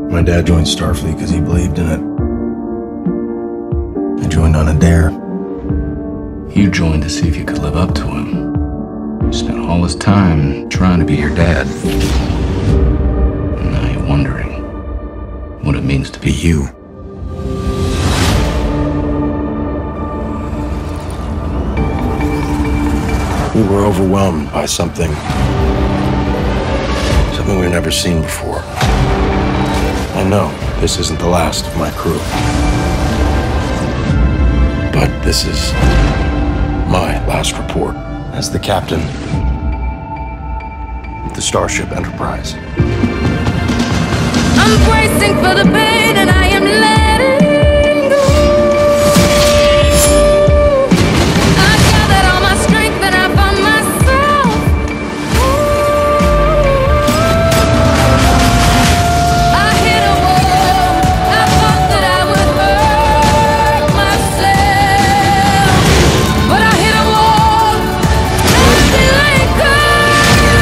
My dad joined Starfleet because he believed in it. I joined on a dare. You joined to see if you could live up to him. You spent all this time trying to be your dad. And now you're wondering what it means to be you. We were overwhelmed by something we've never seen before. I know this isn't the last of my crew, but this is my last report as the captain of the Starship Enterprise. I'm bracing for the pain and I am letting go. I gathered all my strength and I found myself. I hit a wall. I thought that I would hurt myself, but I hit a wall. Nothing like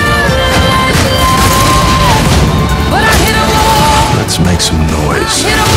that. But I hit a wall. Let's make some noise. I hit a wall.